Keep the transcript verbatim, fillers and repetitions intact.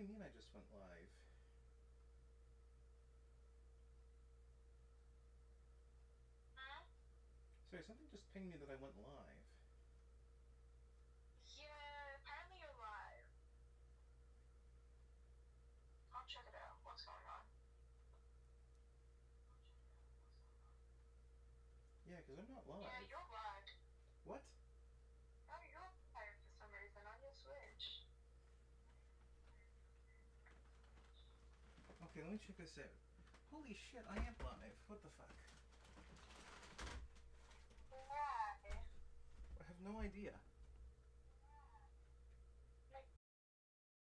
you mean I just went live? Huh? Sorry, something just pinged me that I went live. Yeah, apparently you're live. I'll check it out. What's going on? Yeah, because I'm not live. Yeah, you're live. What? Oh, you're live for some reason on your Switch. Okay, let me check this out. Holy shit, I am live. What the fuck? Why? I have no idea.